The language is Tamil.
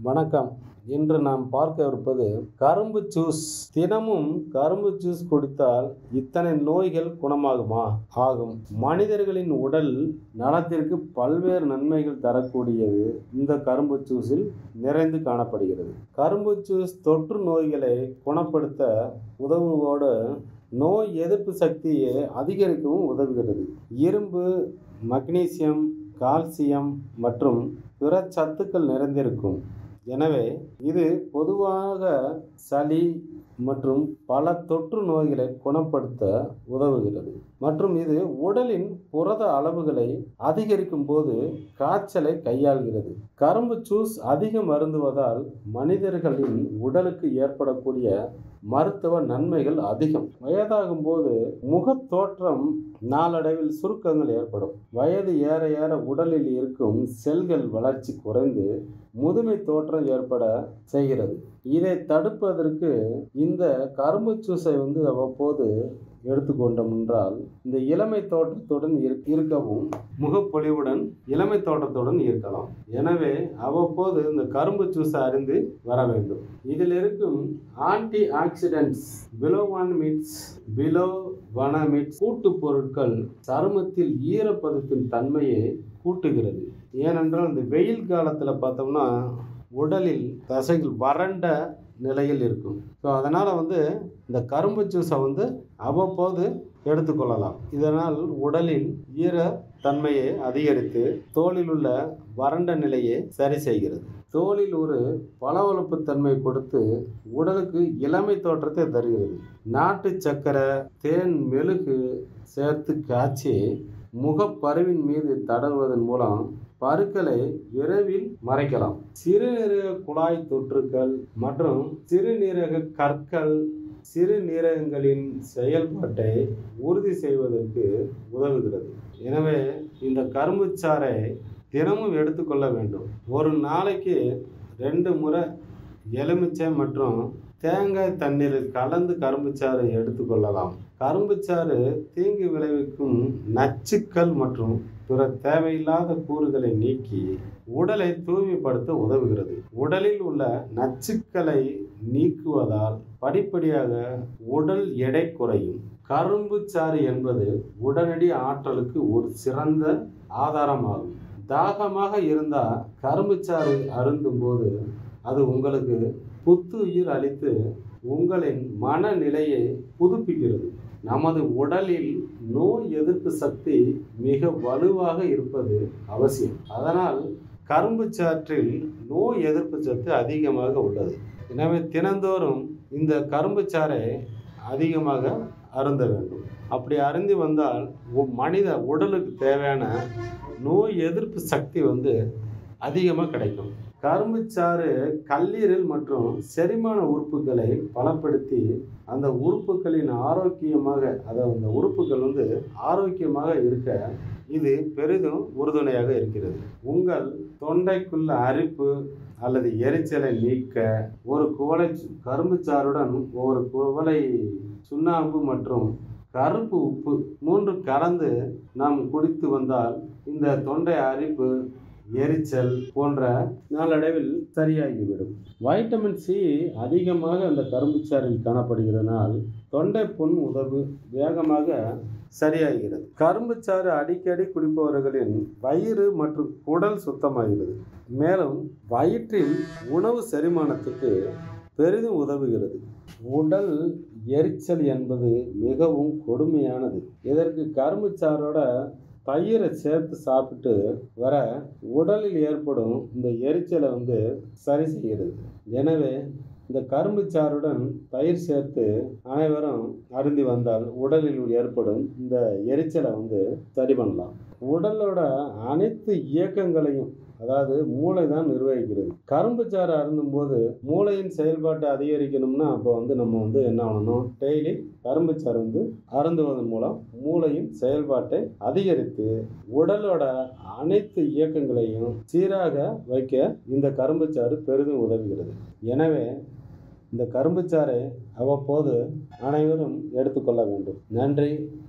வணக்கம். இன்று நாம் பார்க்கவிருப்பது கரும்பு ஜூஸ். தினமும் கரும்பு ஜூஸ் குடித்தால் இத்தனை நோய்கள் குணமாகுமா? ஆகும். மனிதர்களின் உடல் நலத்திற்கு பல்வேறு நன்மைகள் தரக்கூடியது இந்த கரும்பு ஜூஸில் நிறைந்து காணப்படுகிறது. கரும்பு ஜூஸ் தொற்று நோய்களை குணப்படுத்த உதவுவதோடு நோய் எதிர்ப்பு சக்தியை அதிகரிக்கவும் உதவுகிறது. இரும்பு, மக்னீசியம், கால்சியம் மற்றும் பிற சத்துக்கள் நிறைந்திருக்கும். எனவே இது பொதுவாக சளி மற்றும் பல தொற்று நோய்களை குணப்படுத்த உதவுகிறது. மற்றும் இது உடலின் புரத அளவுகளை அதிகரிக்கும் போது காய்ச்சலை கையாள்கிறது. கரும்பு ஜூஸ் அதிகம் அருந்துவதால் மனிதர்களின் உடலுக்கு ஏற்படக்கூடிய மருத்துவ நன்மைகள் அதிகம். வயதாகும் போது முகத் தோற்றம் நாளடைவில் சுருக்கங்கள் ஏற்படும். வயது ஏற ஏற உடலில் இருக்கும் செல்கள் வளர்ச்சி குறைந்து முதுமை தோற்றம் ஏற்பட செய்கிறது. இதை தடுப்பதற்கு இந்த கரும்பு ஜூஸை அவ்வப்போது எடுத்துக்கொண்டோம் என்றால் இந்த இளமை தோற்றத்துடன் இருக்கவும் முகப்பொலிவுடன் இளமை தோற்றத்துடன் இருக்கலாம். எனவே அவ்வப்போது இந்த கரும்பு ஜூஸை அருந்தி வர வேண்டும். இதில் இருக்கும் ஆன்டி ஆக்சிடென்ட்ஸ், பிலோவனமிட்ஸ் கூட்டு பொருட்கள் சருமத்தில் ஈரப்பதத்தின் தன்மையை கூட்டுகிறது. ஏனென்றால் இந்த வெயில் காலத்தில் பார்த்தோம்னா உடலில் தசைகள் வறண்ட நிலையில் இருக்கும். ஸோ அதனால் இந்த கரும்பு ஜூஸை அவ்வப்போது எடுத்துக்கொள்ளலாம். இதனால் உடலில் ஈர தன்மையை அதிகரித்து தோலில் உள்ள வறண்ட நிலையை சரி செய்கிறது. தோலில் ஒரு பளபளப்பு தன்மை கொடுத்து உடலுக்கு இளமை தோற்றத்தை தருகிறது. நாட்டு சக்கரை, தேன், மெழுகு சேர்த்து காய்ச்சி முகப்பருவின் மீது தடவுவதன் மூலம் பருக்களை விரைவில் மறைக்கலாம். சிறுநீரக குழாய் தொற்றுகள் மற்றும் சிறுநீரக கற்கள் சிறுநீரகங்களின் செயல்பாட்டை உறுதி செய்வதற்கு உதவுகிறது. எனவே இந்த கரும்பு சாறை தினமும் எடுத்துக்கொள்ள வேண்டும். ஒரு நாளைக்கு 2 முறை எலுமிச்சை மற்றும் தேங்காய் தண்ணீரில் கலந்து கரும்புச்சாறு எடுத்துக்கொள்ளலாம். கரும்புச்சாறு தீங்கு விளைவிக்கும் நச்சுக்கள் மற்றும் பிற தேவையில்லாத கூறுகளை நீக்கி உடலை தூய்மைப்படுத்த உதவுகிறது. உடலில் உள்ள நச்சுக்களை நீக்குவதால் படிப்படியாக உடல் எடை குறையும். கரும்புச்சாறு என்பது உடனடி ஆற்றலுக்கு ஒரு சிறந்த ஆதாரமாகும். தாகமாக இருந்தால் கரும்புச்சாறு அருந்தும் போது அது உங்களுக்கு புத்துயிர் அளித்து உங்களின் மனநிலையை புதுப்பிக்கிறது. நமது உடலில் நோய் எதிர்ப்பு சக்தி மிக வலுவாக இருப்பது அவசியம். அதனால் கரும்பு சாற்றில் நோய் எதிர்ப்பு சக்தி அதிகமாக உள்ளது. எனவே தினந்தோறும் இந்த கரும்பு சாறை அதிகமாக அருந்த வேண்டும். அப்படி அருந்தி வந்தால் மனித உடலுக்கு தேவையான நோய் எதிர்ப்பு சக்தி அதிகமாக கிடைக்கும். கரும்புச்சாறு கல்லீரல் மற்றும் செரிமான உறுப்புகளை பலப்படுத்தி அந்த உறுப்புகளின் அந்த உறுப்புகள் ஆரோக்கியமாக இருக்க இது பெரிதும் உறுதுணையாக இருக்கிறது. உங்கள் தொண்டைக்குள்ள அரிப்பு அல்லது எரிச்சலை நீக்க ஒரு குவளை கரும்புச்சாறுடன் ஒரு குவளை சுண்ணாம்பு மற்றும் கருப்பு உப்பு 3 கலந்து நாம் குடித்து வந்தால் இந்த தொண்டை அரிப்பு, எரிச்சல் போன்ற நாளடைவில் சரியாகிவிடும். வைட்டமின் சி அதிகமாக அந்த கரும்புச்சாறில் காணப்படுகிறதனால் தொண்டை புண் வேகமாக சரியாகிறது. கரும்புச்சாறு அடிக்கடி குடிப்பவர்களின் வயிறு மற்றும் குடல் சுத்தமாகிறது. மேலும் வயிற்றில் உணவு செரிமானத்துக்கு பெரிதும் உதவுகிறது. உடல் எரிச்சல் என்பது மிகவும் கொடுமையானது. இதற்கு கரும்புச்சாரோட தயிரை சேர்த்து சாப்பிட்டு வர உடலில் ஏற்படும் இந்த எரிச்சலை சரி செய்கிறது. எனவே இந்த கரும்புச்சாறுடன் தயிர் சேர்த்து அனைவரும் அருந்தி வந்தால் உடலில் ஏற்படும் இந்த எரிச்சலை சரி பண்ணலாம். உடலோட அனைத்து இயக்கங்களையும் அதாவது மூளை தான் நிர்வகிக்கிறது. கரும்புச்சாறு அருந்தும் போது மூளையின் செயல்பாட்டை அதிகரிக்கணும்னா அப்போ நம்ம என்ன பண்ணணும், டெய்லி கரும்புச்சாறு அருந்துவதன் மூலம் மூளையின் செயல்பாட்டை அதிகரித்து உடலோட அனைத்து இயக்கங்களையும் சீராக வைக்க இந்த கரும்புச்சாறு பெரிதும் உதவுகிறது. எனவே இந்த கரும்புச்சாறை அவ்வப்போது அனைவரும் எடுத்துக்கொள்ள வேண்டும். நன்றி.